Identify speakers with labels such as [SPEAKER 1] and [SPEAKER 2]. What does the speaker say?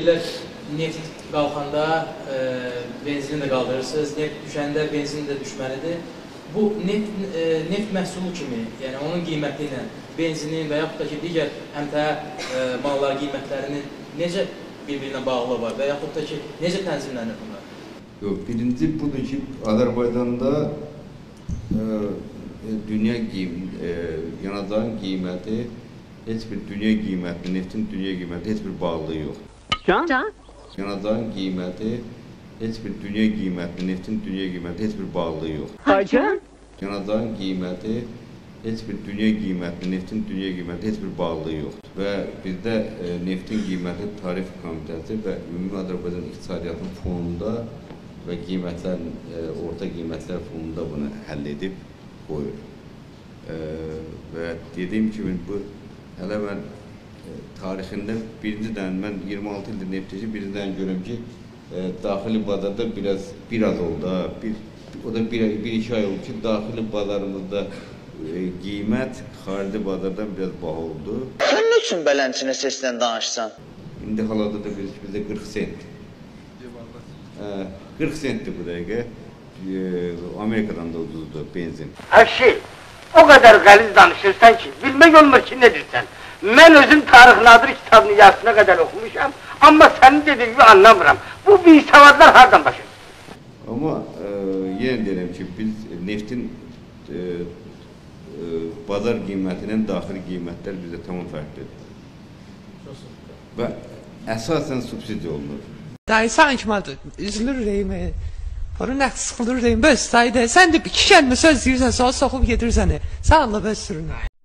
[SPEAKER 1] deyirlər, neft qalxanda benzini də qaldırırsınız, neft düşəndə benzin də düşməlidir. Bu neft məhsulu kimi, yəni onun qiyməti ilə benzinin və yaxud da ki, digər əmtəə mallar qiymətlərinin necə bir-birinə bağlı var və yaxud da ki, necə tənzimlənir bunlar?
[SPEAKER 2] Yox, birinci budur ki, Azərbaycanda dünya yanacağın qiyməti, heç bir dünya qiyməti, neftin dünya qiyməti heç bir bağlılığı yoxdur. Yanacağın qiyməti, heç bir dünya qiyməti, neftin dünya qiyməti heç bir bağlılığı yoxdur. Yanacağın qiyməti, heç bir dünya qiyməti, neftin dünya qiyməti heç bir bağlılığı yoxdur. Və bizdə neftin qiyməti Tarif Komitəsi və Ümumi Azərbaycan İqtisadiyyatının fonunda və qiymətlərin, orta qiymətlər fonunda bunu həll edib qoyur. Və dediyim kimi, bu hələ mən tarixində birinci dən, mən 26 ildir neftçi, birinci dən görüm ki, daxili bazarda biraz oldu, o da bir-iki ay oldu ki, daxili bazarımızda qiymət xarici bazardan biraz baha oldu.
[SPEAKER 3] Sən nə üçün bələnçinə səslə danışsan?
[SPEAKER 2] İndi halada da bizdə 40 sent. 40 sentdir bu dəqiqə. Amerikadan da ucuzdur benzin.
[SPEAKER 4] Əşi, o qədər qəliz danışırsan ki, bilmək olmur ki, nə deyirsən. Mən özüm Tarix Nadir kitabını yarısına qədər oxumuşam, amma sənin dediğin gibi anlamıram. Bu savadlar hardan başlayır?
[SPEAKER 2] Amma yenə deyirəm ki, biz neftin bazar qiymətinin daxili qiymətlər bizdə tamam fərqlidir. Və əsasən subsidiya olunur.
[SPEAKER 5] Dayı sanki üzülür ürəyimə. Onu nəqs sıxılır ürəyim. Bəs dayı, sən də iki kəlmə söz deyirsən, sonra soxub gedirsən. Sağ ol, bəs sürünə.